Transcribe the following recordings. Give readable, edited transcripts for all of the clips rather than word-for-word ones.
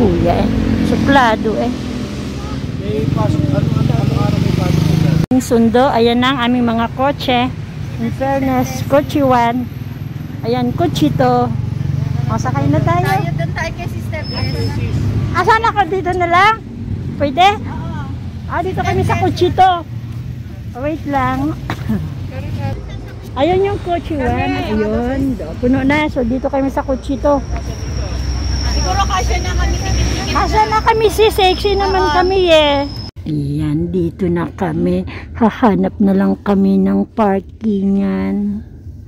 kuya eh. Suplado eh. May pasok, ano araw may pasok? Sundo, ayan na ang aming mga kotse. In fairness, kotse 1. Ayan, kotse 2. O, sakay na tayo. Doon tayo kay Sister Bless. Saan ako? Dito na lang? Pwede? Oo. Dito kami sa kotse 2. Wait lang. Ayun yung kotse 1. Ayun. Puno na. So, dito kami sa kotse 2. Siguro kasya na kami sa bibigyan. Kasya na kami sexy naman kami eh. Ayan, dito na kami. Hahanap na lang kami ng parkingan.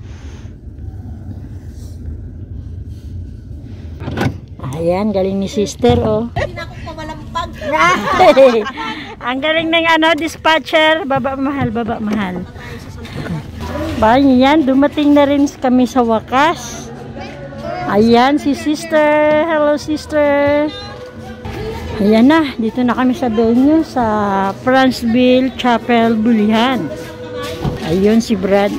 Ayan, galing ni sister, oh. Hindi na ako pamalampag. Ang galing ng dispatcher. Baba mahal, baba mahal. Yan, dumating na rin kami sa wakas. Ayan, si sister. Hello, sister. Ayan na, dito na kami sa venue sa Franceville Chapel, Bulihan. Ayun si Brad.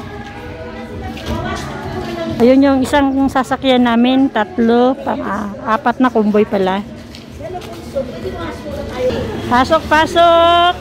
Ayun yung isang sasakyan namin, 3, 4 na convoy pala. Pasok, pasok!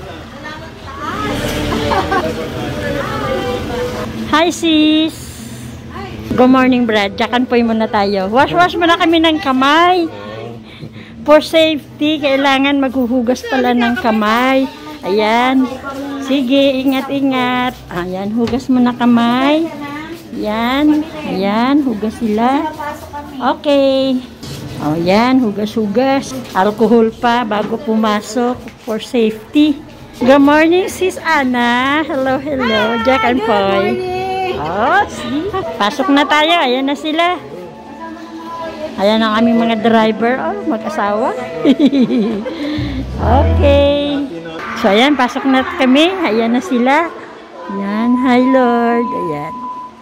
Hi sis! Good morning Brad, jakan po muna tayo. Wash muna kami ng kamay. For safety, kailangan maghuhugas pala ng kamay. Ayan. Sige, ingat-ingat. Ayan, hugas mo na kamay. Ayan. Ayan, hugas sila. Okay. O, yan, hugas-hugas. Alcohol pa bago pumasok for safety. Good morning, Sis Ana. Hello, hello. Jack and Poy. Oh, see? Pasok na tayo. Ayan na sila. Ayan ang aming mga driver. Oh, mag-asawa. Okay. So, ayan. Pasok na kami. Ayan na sila. Ayan. Hi, Lord. Ayan.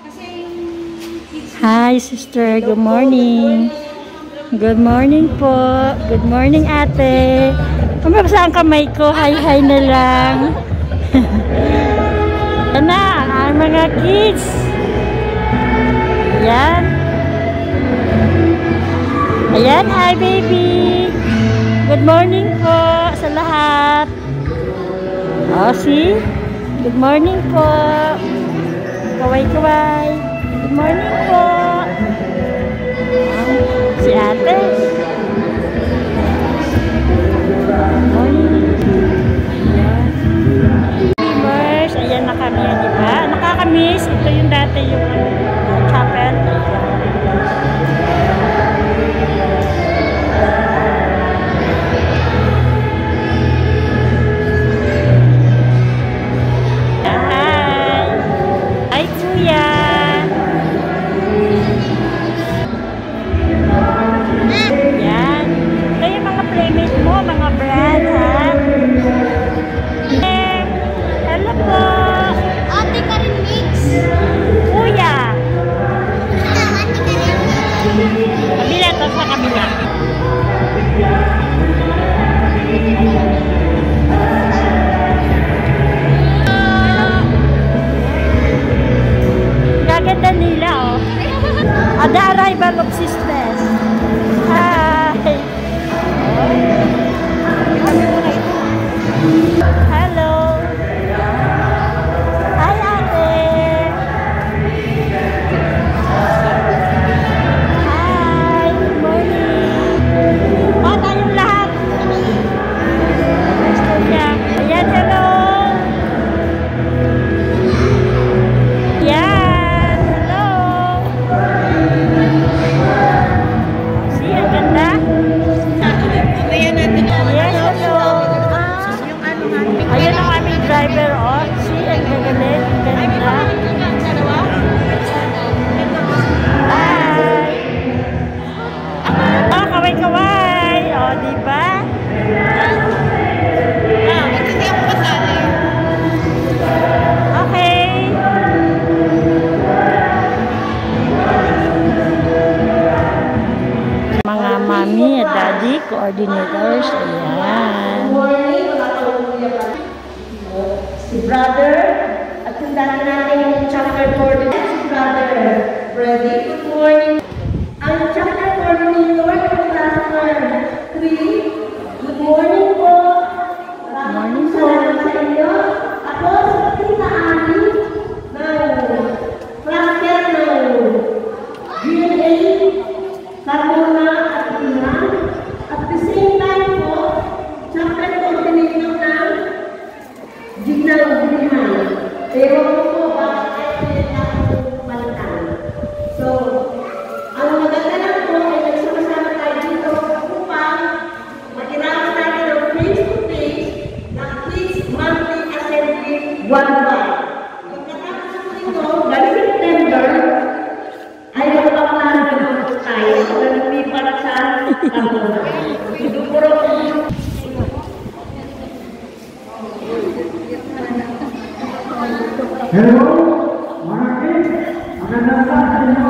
Hi, sister. Good morning. Good morning po. Good morning, ate. Kumabasa ang kamay ko. Hi na lang. Ayan na. Ang mga kids. Ayan. Ayan, hi baby. Good morning po sa lahat. Oh, see? Good morning po. Kaway-kaway. Good morning po. Si ate. Good morning. Ayan. Ayan na kami, di ba? Nakakamiss. Ito yung dati yung chapel. Kabila to sa kabila. Gaganda nila oh. The arrival of sisters. Hi. Hello. Hi ate. Coordinators, ayan. Si brother, at yung dati natin yung chapter coordinator, si brother, ready? Good morning. Ang chapter coordinator, ang brother, Good morning po. Morning po. Salamat sa inyo. Ako si Tita Ani ng Frontier ng GNA, Carmona at Inan. At the same time po, chapter coordinator ng Ginang Bulihan. Pero po, bakit kayo pinila akong palitan? So, ang maganda lang po ay nagsama-sama tayo dito upang magkinawas natin ng face-to-face ng Kids Monthly Assembly worldwide. Pagkatapos po ito, by September, ay magpaplano naman po tayo na lumipat sa Carmona. Siguro po. Hello, Martin. Magandang sa inyo.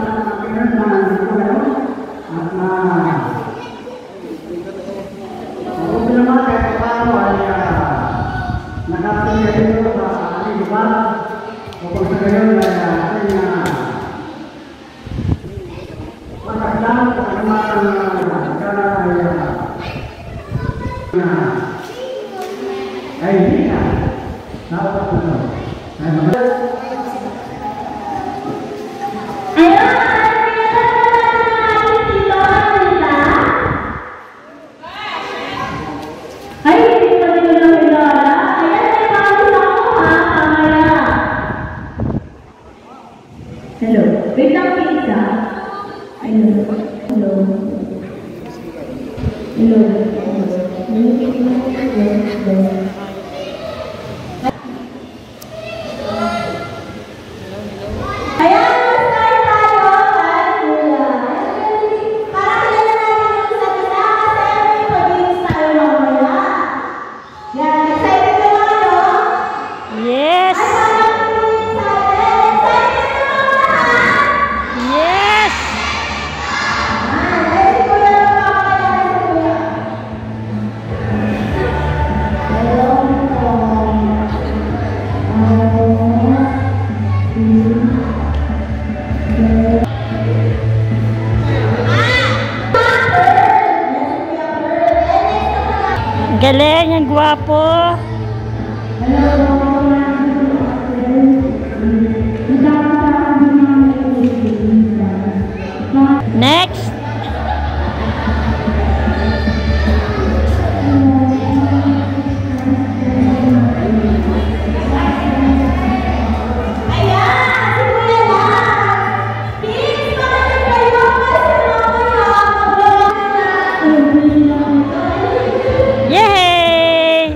Ako naman kahit paano ay nakatingin dito sa aking iba. Kapag sa gayon ay aking pagkaklang sa ay hindi na. Dapat ito. Hello. Wait lang, pizza. Hello. Hello. Hello. Yes! Yes! Galing, ang gwapo. Next. Yay!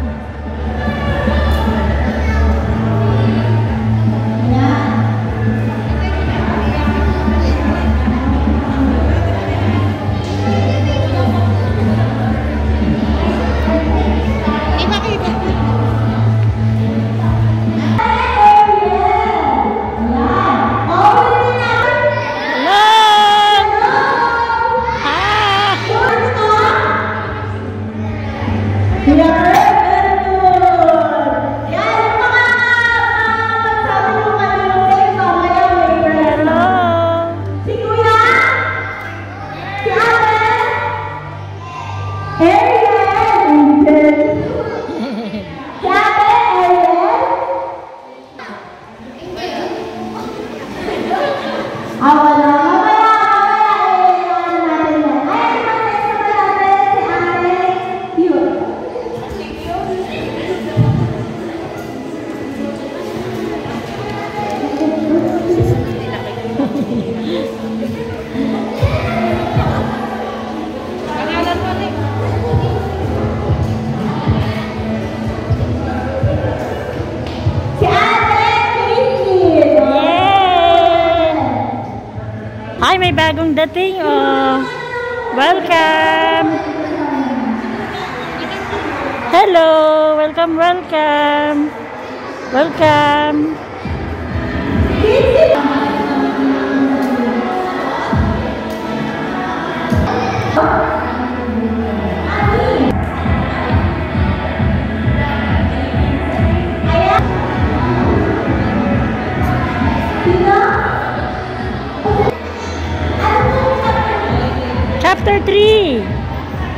Ay, may bagong dating, oh. Welcome! Hello! Welcome, welcome! Welcome! Chapter 3.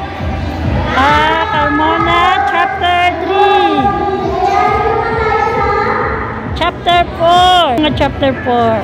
chapter 4. Mga chapter 4.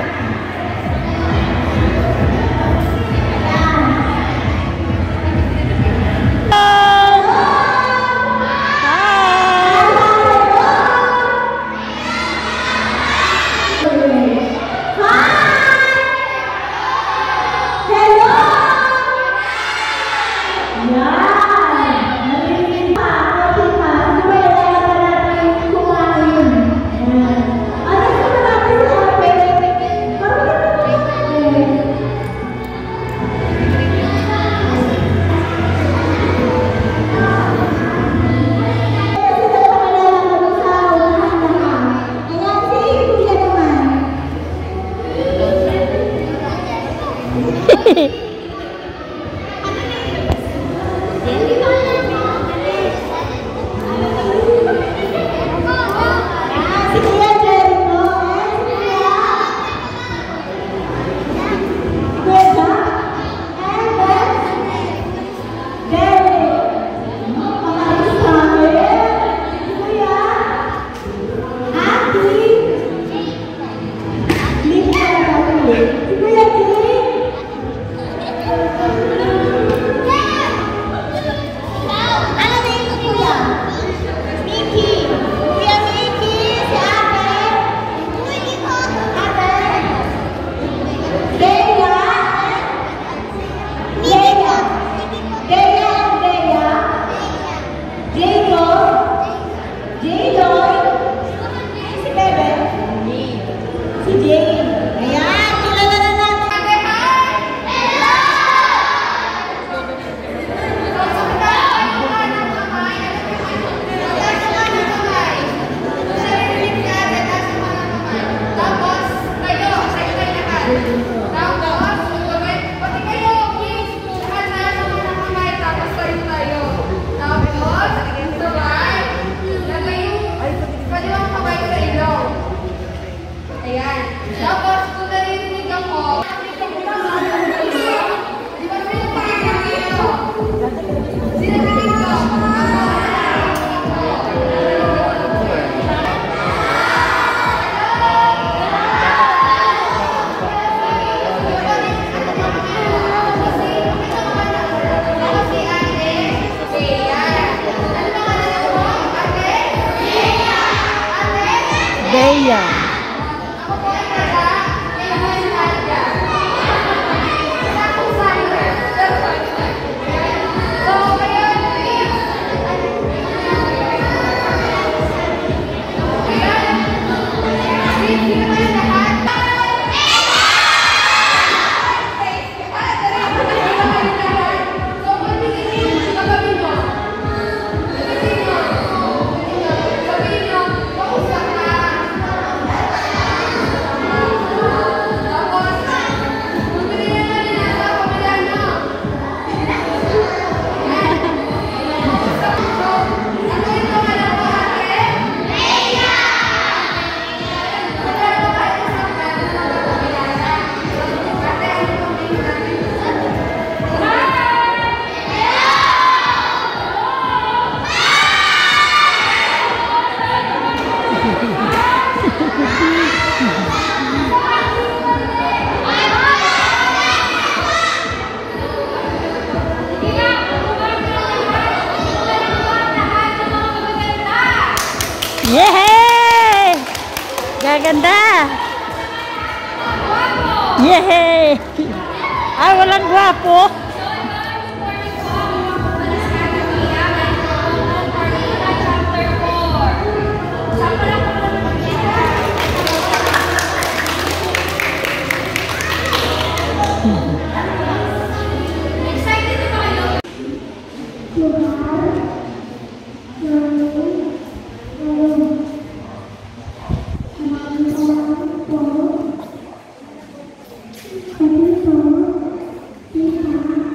Yehey! Gaganda! Yehey! Ay, walang gwapo. Thank you.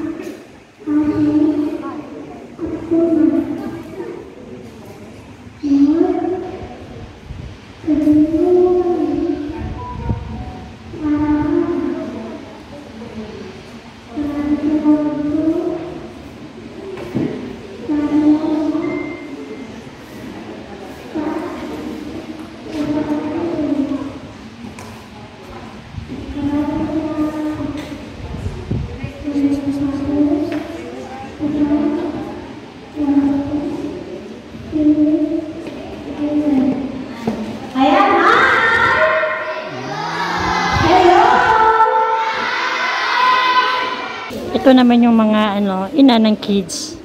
Ito naman yung mga ano, ina ng kids.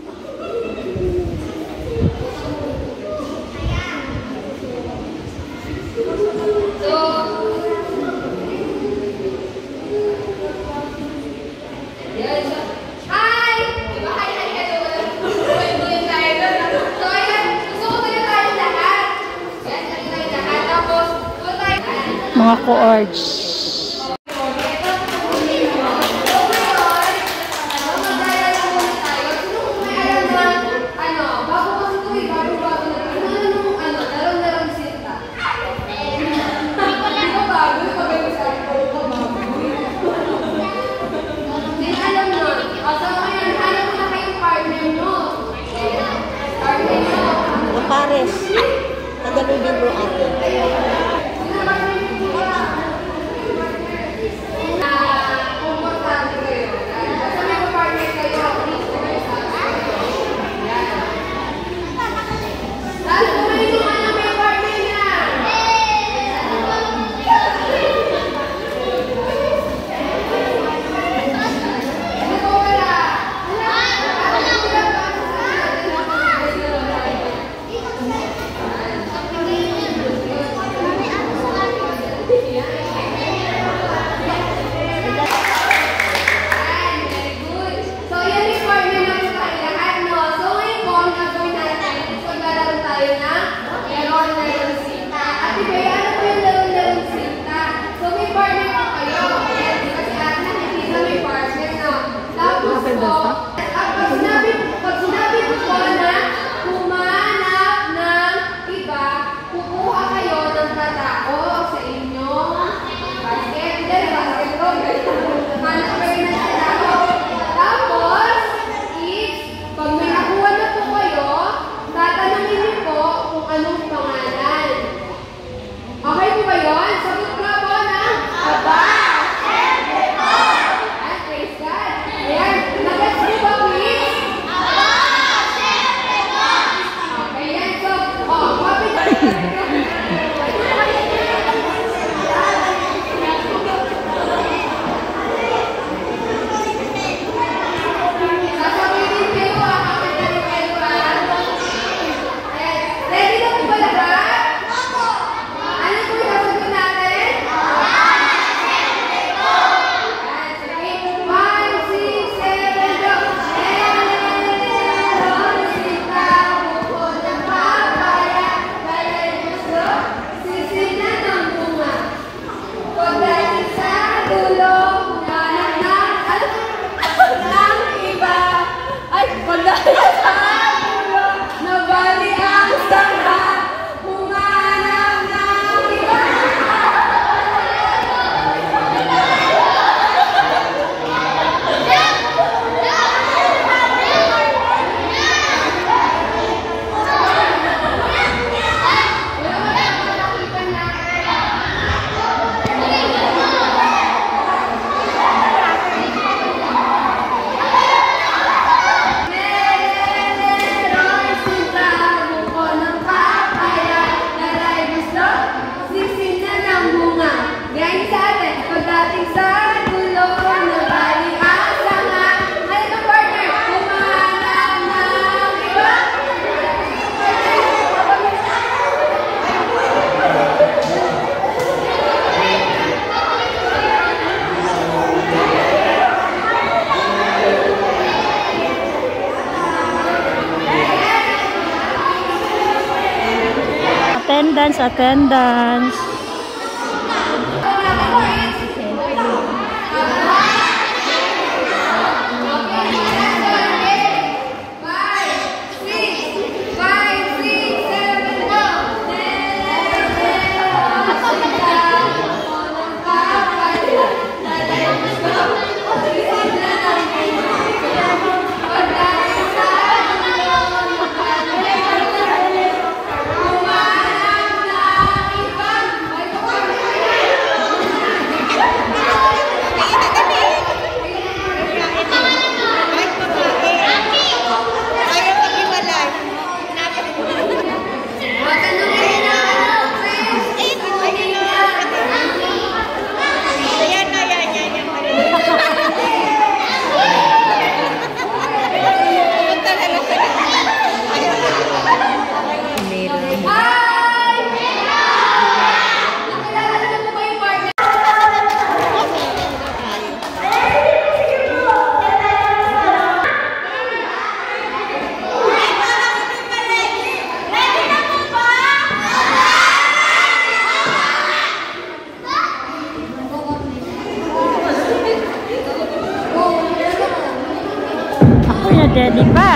Mga co-orgs. Pares. Tagalogin mo ate. Attendance. Pwede pa.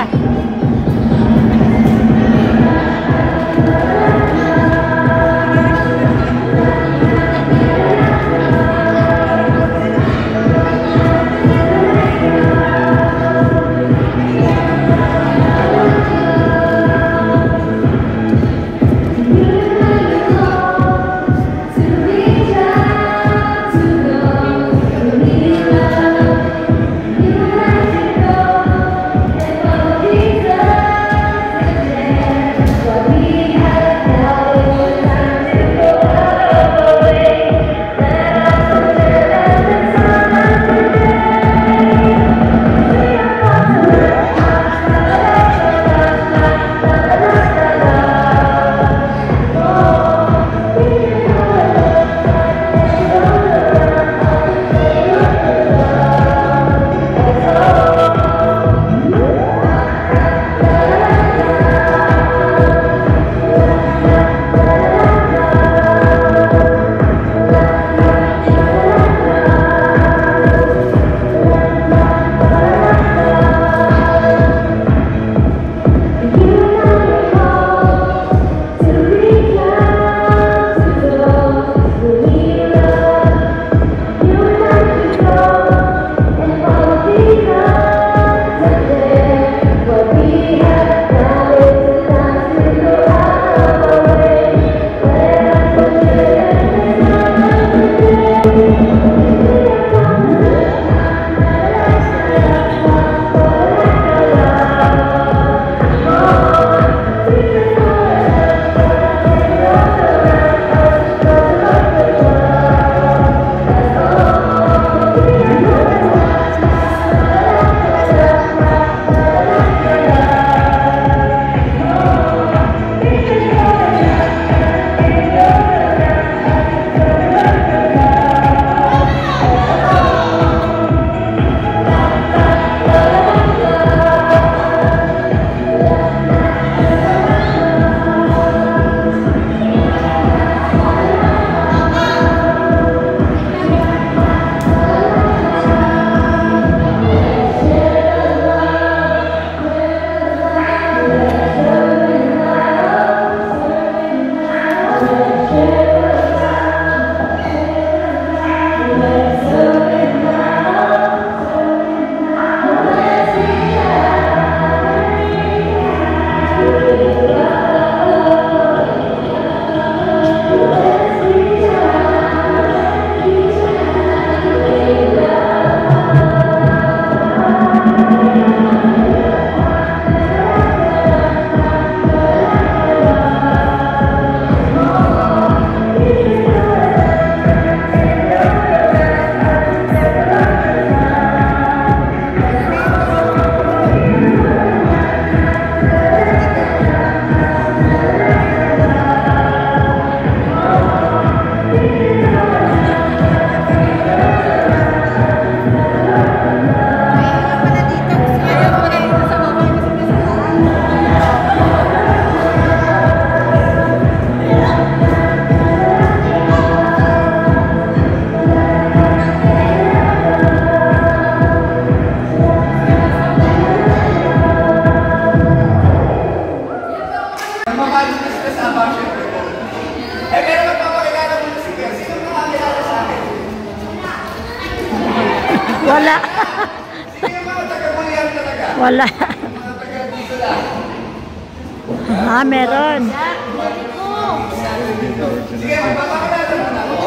Wala. Wala. Ah, meron. Sige, magpapakilala mo na ako.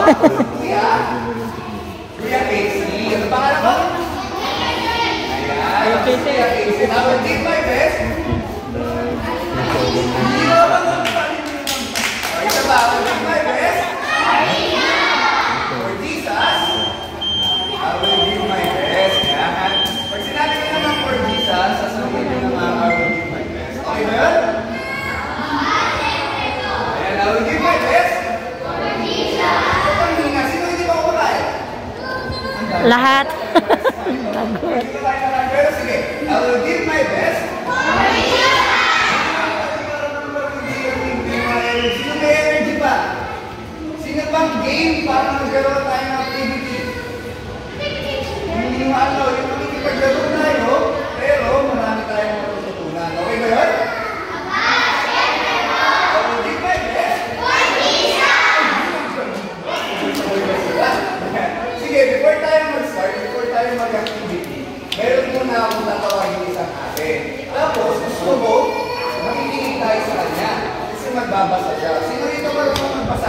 Kuya Casey. Ano pangalan mo? Ayan. Kuya Casey. I will give my best. Isa ba? I will give my best. For Jesus. I will give my best. Yan. Pag sinabi ko naman for Jesus, sasabihin ko naman I will give my best. Okay ba yun? Ayan, I will give my best. Lahat. Sige, I will give my best. Sino may energy pa? Sino bang game para magkaroon tayo ng activity? Hindi mo ano, yung makikipaglaro tayo, pero marami tayong magbabasa siya. Sino dito marunong magbasa?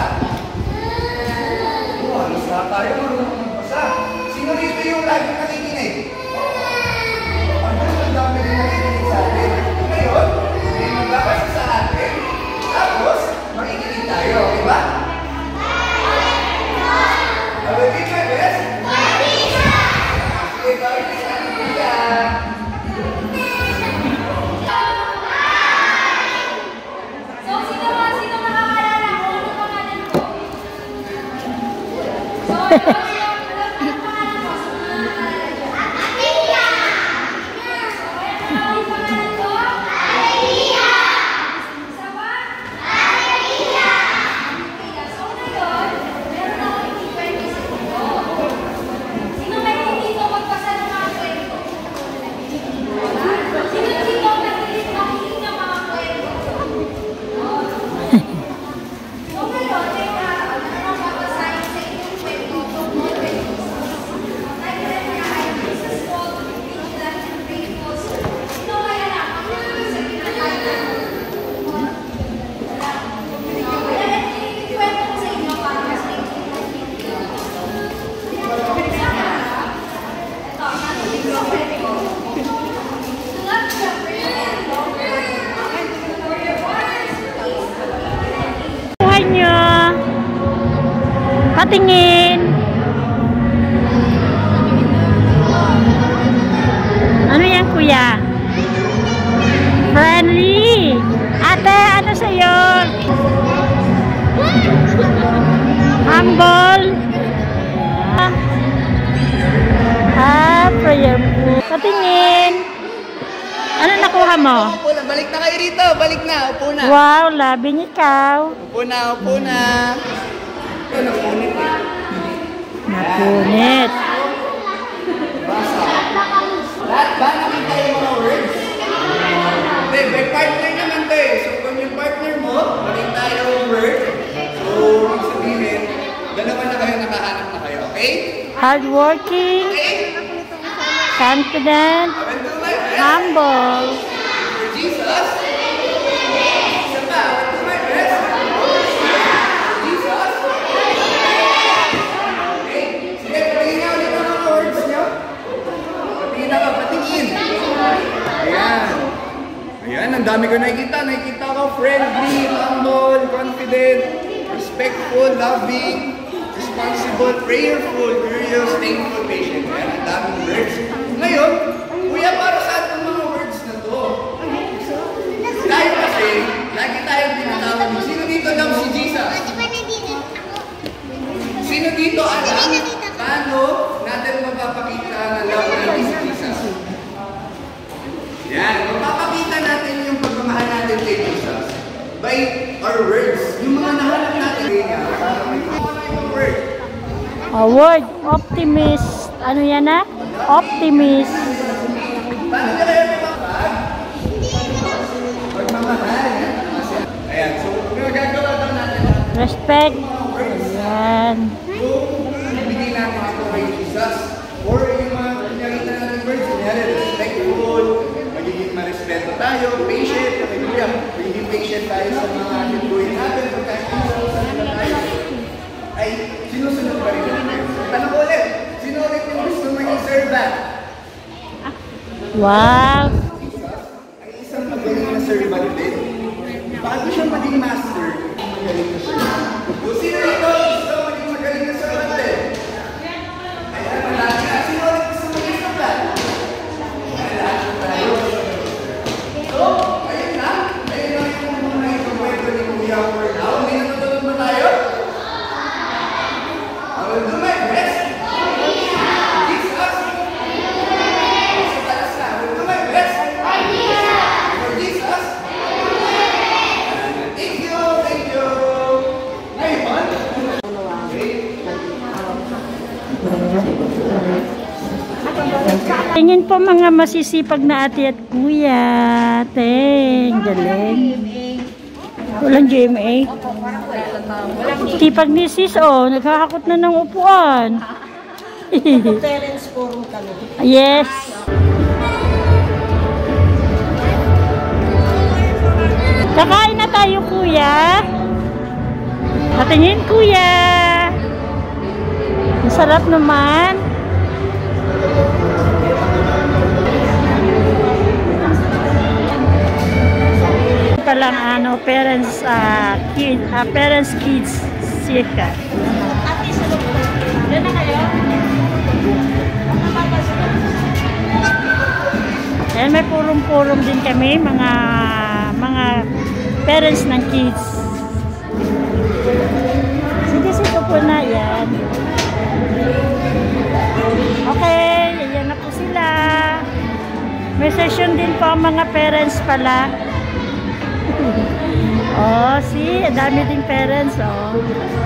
Halos lahat tayo marunong magbasa. Sino dito yung lagi nakikinig? Ang dami rin nakikinig sa atin. Ngayon, may magbabasa sa atin. Tapos, makikinig tayo. Diba? I will give my best. Sige, bawal na sa ating kuya. Patingin. Ano yan, kuya? Friendly. Ate, ano sa'yo? Humble. Prayerful. Patingin. Ano nakuha mo? Upo na. Balik na kayo rito. Balik na. Upo na. Wow, labing ikaw. Upo na. Upo na. Napunit eh. Napunit. Basa. Lahat ba nakita yung mga words? Hindi, may partner naman to eh. So kung yung partner mo, nakita yung word, so ibig sabihin, dalawa na kayo, nakahanap na kayo, okay? Hardworking. Okay? Confident. I will do my best. Humble. For Jesus. Isa pa, I will do my best. For Jesus. Okay? Sige, patingin nga ulit ang mga words nyo. Patingin na ka, patingin. Ayan. Ayan, ang dami ko nakikita. Nakikita ko friendly, humble, confident, respectful, loving, responsible, prayerful, curious, thankful, patient. Ayan, ang daming words. Ngayon, kuya, para saan itong mga words na to? Tayo kasi, lagi tayong tinatawag. Sino dito daw si Jesus? Sino dito alam paano natin mapapakita na love natin si Jesus? Yan, mapapakita natin yung pagmamahal natin kay Jesus by our words. Yung mga nahanap natin niya, para may yung word. Word. Optimist. Ano yan na? Optimist. Paano niya kayo mapapag? Pagmamahal. Ayan, so gagawa daw natin. Respect. Ayan. Ibigay natin ito kay Jesus. Or yung mga pinakita natin words, kunyari, respectful, magiging marespeto tayo, patient, magiging patient tayo sa mga gagawin natin, pagkakita tayo, ay sinusunod pa rin natin. Tanong ko ulit, sino ulit yung gusto maging servant? Wow. Ang isang magaling na servant din. Bago siya maging master, magaling na servant. Kung sino ito gusto maging magaling na servant din? Ayan, malaki na. Sino ulit gusto maging servant? Malaki tayo. So, ayun na. Ayun na yung mga ipapwento ni Kuya for now. May natutunan ba tayo? I will do my best. Jesus. Sa talas na. I will do my best. For Jesus. Thank you. Thank you. Ngayon. Tingin po mga masisipag na ate at kuya. Teng, galing. Walang GMA. Sipag ni sis, oh. Naghahakot na ng upuan. Parents forum kami. Yes. Kakain na tayo, kuya. Patingin, kuya. Ang sarap naman. Palang ano, parents kids circle. Ate, sa loob po. Diyan na kayo? Ayan, may purong-purong din kami, mga parents ng kids. Sige, po na yan. Okay, ayan na po sila. May session din po ang mga parents pala. Oh, see, dami ding parents, oh.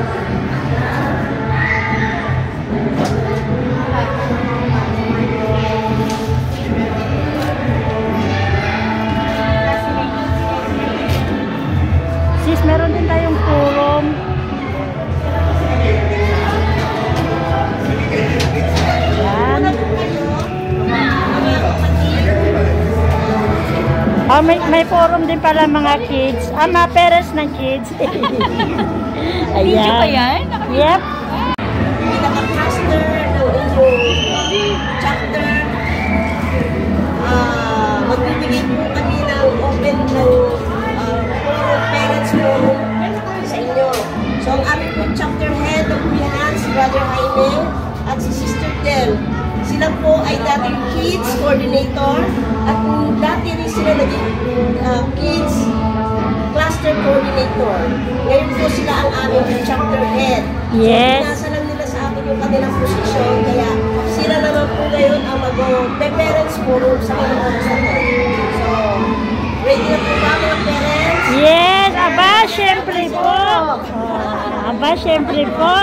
Sis, meron din tayong purong. Yan. Oh, may forum din pala mga kids. Mga parents ng kids. Ayan. Video ba yan? Yep. Pinaka-master ng inyong chapter. Magbibigay po kami ng open ng parents forum sa inyo. So, ang aming po chapter head of Pianan, si Brother Jaime at si Sister Del. Sila po ay dating kids coordinator at dati rin sila naging kids cluster coordinator. Ngayon po sila ang aming chapter head. Yes. So, pinasa lang nila sa akin yung kanilang posisyon, kaya sila naman po ngayon ang mag-parents forum sa mga oras na to. So, ready na po ba mga parents? Yes, aba, syempre po. Aba, syempre po.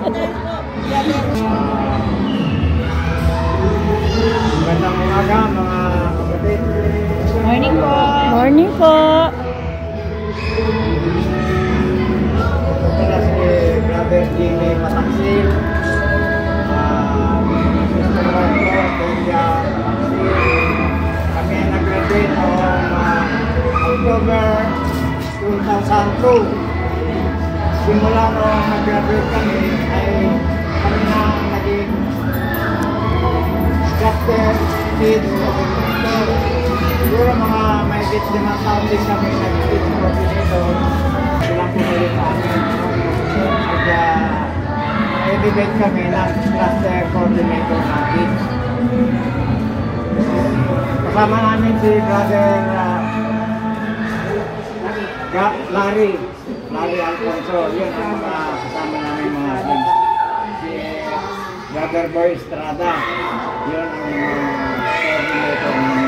Magandang umaga mga kapatid. Morning po. Morning po. Ito na si Brother Jimmy Pataksil. Mr. Marco, Delia Pataksil. Kami ay nag-graduate noong October 2002. Simula noong nag-graduate kami ay kami na naging chapter kids coordinator. Siguro mga may 5 taon din kami nag-kids coordinator. Silang pumuli sa amin. Nag-elevate kami ng cluster coordinator ng kids. Kasama namin si Brother Larry Alfonso. Yun ang kasama namin mga kids. Si Brother Boy Estrada. Yun ang coordinator namin.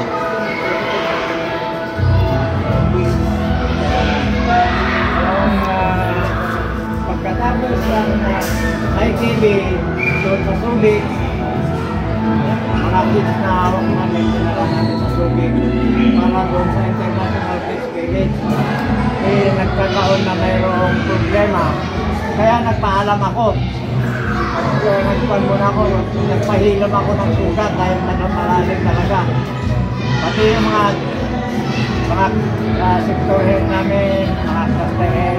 Pagkatapos ng ITV doon sa Subic, mga kids na hawak namin, sinala namin sa Subic para doon sa International Kids Village. Eh, nagkakaon na mayroong problema. Kaya nagpaalam ako. So, nagpan muna ako, nagpahilam ako ng sugat dahil malalim talaga. Pati yung mga sector head namin, mga cluster head,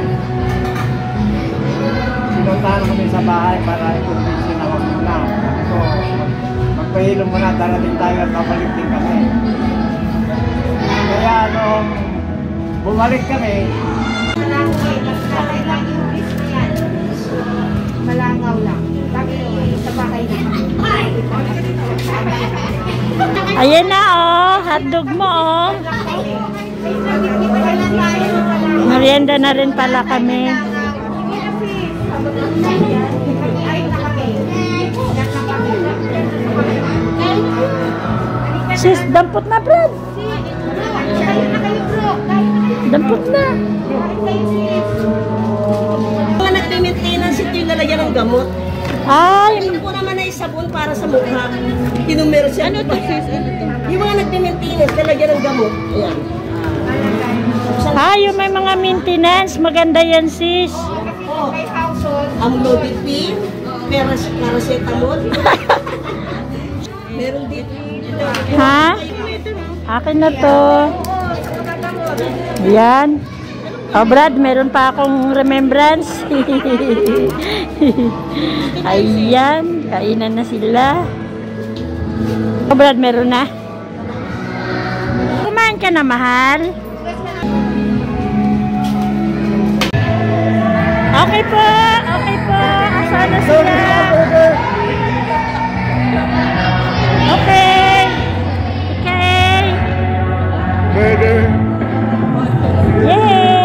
sinuntahan kami sa bahay para i-convince ako muna. So, magpahilom muna, darating tayo at babalik din kami. Kaya nung bumalik kami, Malangaw lang. Sa bakay na. Ayan na, oh. Hotdog mo, oh. Merienda na rin pala kami. Sis, dampot na, Brad. Dampot na. Mga nagme-maintenance ito yung lalagyan ng gamot. Ay, Ito po naman ay sabon para sa mukha. Tinumero siya. Ano to, sis? Yung mga nagme-maintenance, lalagyan ng gamot. Ayan. yung may mga maintenance. Maganda yan, sis. Amlodipine, paracetamol. Meron dito. Ha? Akin na to. Ayan. Oh, Brad, meron pa akong remembrance. Ayan, kainan na sila. Oh, Brad, meron na. Kumain ka na, mahal. Okay po, okay po. Asan na sila? Okay. Okay. Burger. Yay!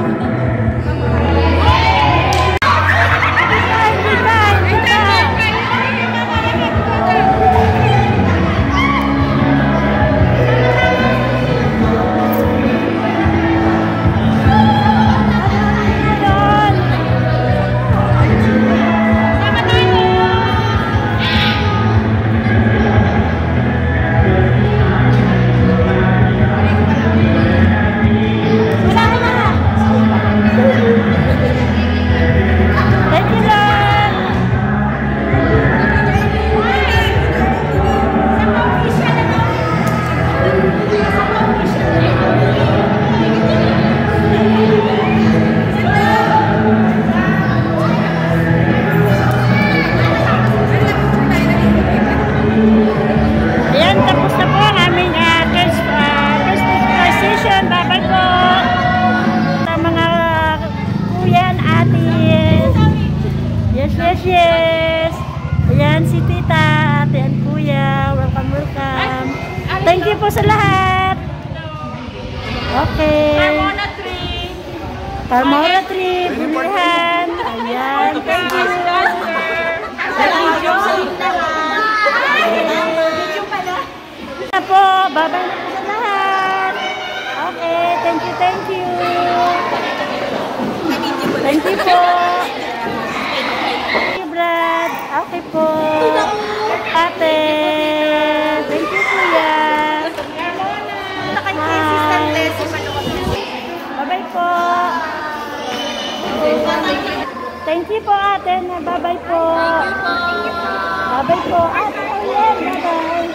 Ayan, tapos na po ang aming Christmas session. Bye-bye po sa mga kuya and atis. Yes, yes, yes. Ayan, si tita, ate and kuya. Welcome, welcome. Thank you po sa lahat. Okay. Carmona tree. Carmona tree, bulihan. Ayan, thank you. Na po, bye-bye na po sa lahat. Okay, thank you, thank you. Thank you po. Thank you, Brad. Okay po. Ate. Thank you, kuya. Hi. Bye-bye po. Thank you po, ate. Bye-bye po. Bye-bye po. Ate, ayan. Bye-bye.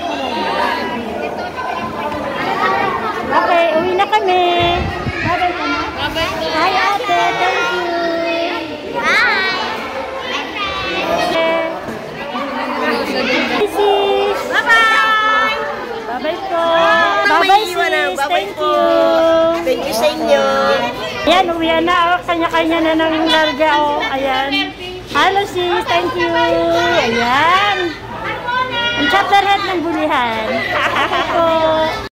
Okay, uwi na kami. Bye-bye po na. Hi, ate. Thank you. Sis. Bye-bye! Bye-bye po. Bye-bye, sis. Thank you. Thank you sa inyo. Ayan, uwi na. Kanya-kanya na ng larga. Ayan. Hello, sis. Thank you. Ayan. Ang chapter head ng bulihan. Po.